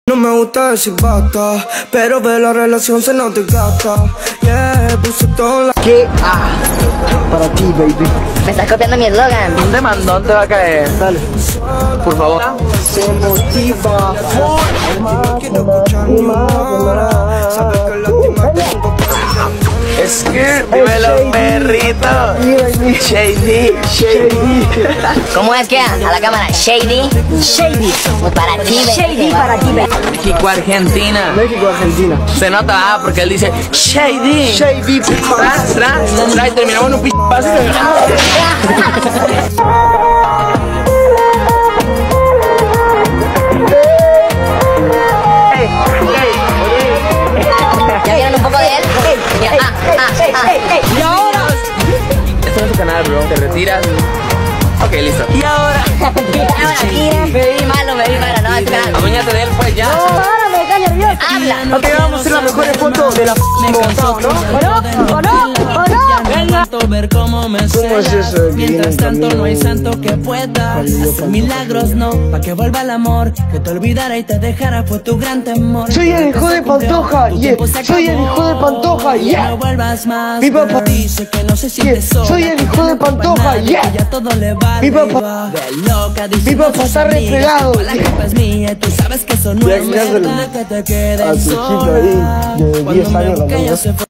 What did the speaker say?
No me gusta decir basta, pero ve la relación se nos desgasta. Yeah, puse todo en la... ¿Qué? Para ti, baby. Me estás copiando mi eslogan. Un demandón te va a caer. Dale. Por favor. Se motiva. Quiero escuchar mi hora. Sabes que lástima tengo por Es que, dímelo, perrito. Shady. ¿Cómo es que? A la cámara. Shady. Pues para ti, baby. Para ti, baby. México, Argentina. México-Argentina. Se nota, porque él dice Shady. Tras, y terminamos en un paso. ¿Ya vieron un poco de él? Y ahora. Esto no es tu canal, bro. Te retiras. Ok, listo. Y ahora. Me vi malo, no, es tu canal. Aduéñate de él, pues ya. Habla. Ok, vamos a hacer las mejores fotos de la ¿O no? Ver cómo me ¿Cómo es eso de que mientras viene tanto camino no hay de- santo que pueda hacer milagros, no, pa' que vuelva el amor, que te olvidara y te dejara fue tu gran temor. Soy el hijo de Pantoja, yeah. Soy el hijo de Pantoja, yeah. No vuelvas más. Mi papá Dice que no se siente Yeah. sola, Soy el hijo de que no culpa a Pantoja, nadie, yeah. que ya todo le va Mi papá- arriba. De loca, dice Mi papá está refregado, la yeah. culpa es mía y tú sabes que eso no Ya, es ya se lo- verdad, que te a quedes tu hijito sola ahí, de 10 cuando me años, busque la ella verdad. se fue.